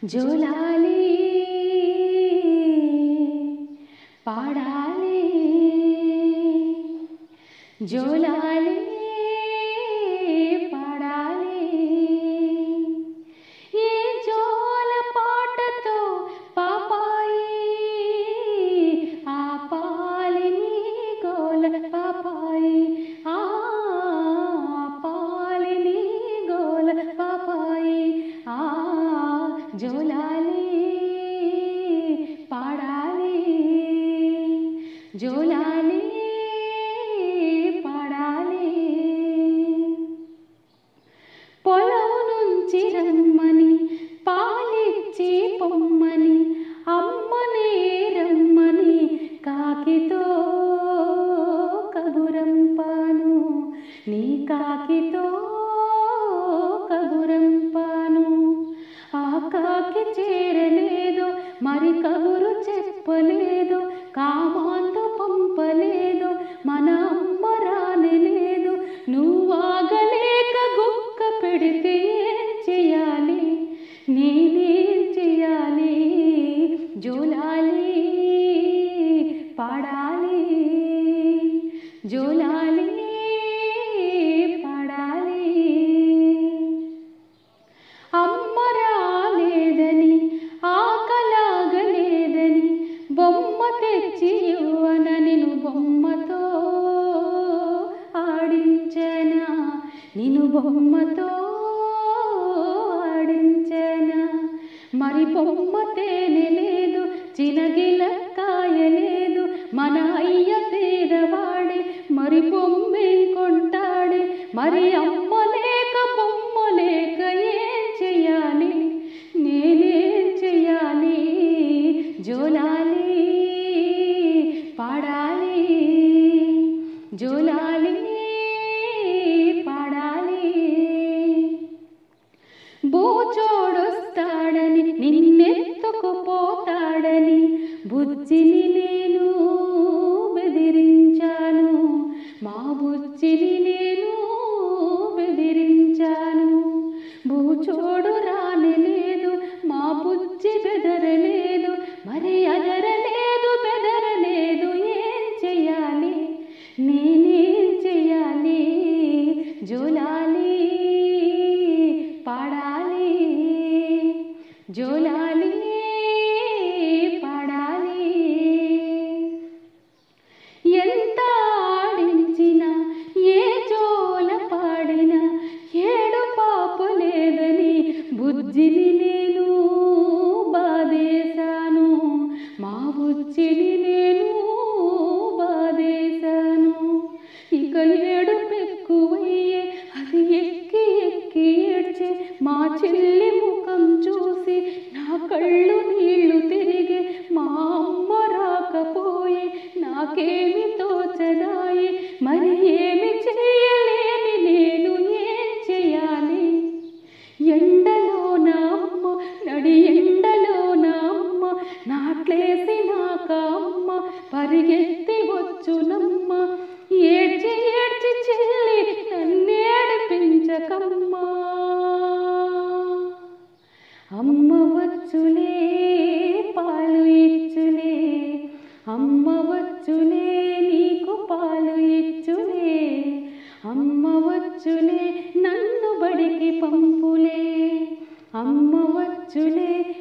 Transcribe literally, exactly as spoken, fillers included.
జోలాలి పాడాలి జోలాలి పాడాలి ఈ జోల పాటతో పాపాయి ఆపాలి నీ గోల పాపాయి ఆపాలి నీ గోల పాపాయి ఆ జోలాలి పాడాలి జోలాలి పాడాలి పొలం నుంచి రమ్మని పాలిచ్చి పొమ్మని అమ్మనే రమ్మని కాకితో కబురంపాను నీ కాకితో కబురంపాను ఆ కాకి చేరలేదు మరి కబురు చెప్పలేదు కామాంతో పంపలేదు మన అమ్మ రానలేదు నువ్వాగలేక గుక్క పెడితే ఏం చెయ్యాలి నేనేం చెయ్యాలి జోలాలి పాడాలి జోలాలి పాడాలి అమ్మ రాలేదని ఆకలాగలేదని బొమ్మ తెచ్చి ఇవ్వన నిన్ను బొమ్మతో ఆడించనా నిన్ను బొమ్మతో ఆడించనా మరి బొమ్మ తేనె లేదు చినగిలక్కాయ లేదు మన అయ్య పేదవాడే మరి బొమ్మేం కొంటాడే మరి అమ్మ లేక బొమ్మ లేక ఏం చెయ్యాలి నేనేం చెయ్యాలి జోలాలి పాడాలి జోలాలి పాడాలి బోచోడొస్తాడని నిన్నెత్తుకుపోతాడని బుజ్జిని నేను బెదిరించాను మా బుజ్జిని నేను బెదిరించాను బూచోడు రానలేదు మా బుజ్జి బెదరలేదు మరి అదరలేదు బెదరలేదు ఏం చెయ్యాలి నేనేం చెయ్యాలి జోలాలి పాడాలి జోలాలి పాడాలి ఎంత ఆడించినా ఏ జోల పాడినా ఏడు పాపు లేదని బుజ్జిని నేను బాధేశాను మా బుజ్జిని నేను బాధేశాను ఇక ఏడు పెక్కువయ్యే అది ఎక్కి ఎక్కి ఏడ్చే మా చెల్లి ముఖం చూసి నా కళ్ళు నీళ్లు తిరిగే మా అమ్మ రాకపోయే నాకేమి తోచదాయి మరి ఏమి చేయలేని నేను ఏం చేయాలి ఎండలో నా అమ్మ నడి ఎండలో నా అమ్మ నాట్లేసి నాక అమ్మ పరిగెత్తి వచ్చునమ్మ ఏడ్చి ఏడ్చి చెల్లి నన్నేడిపించకమ్మా అమ్మ వచ్చులే పాలు ఇచ్చులే అమ్మ వచ్చులే నీకు పాలు ఇచ్చులే అమ్మ వచ్చులే నన్ను బడికి పంపులే అమ్మ వచ్చులే